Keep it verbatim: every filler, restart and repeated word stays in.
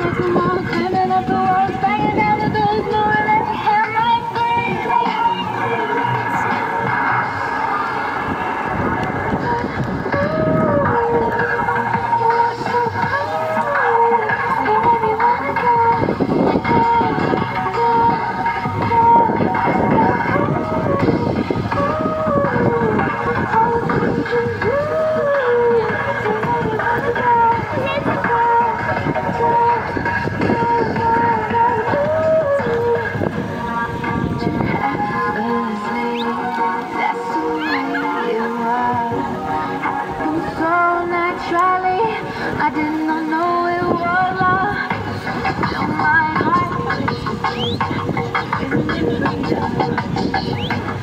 I did not know it was love. So my heart is in the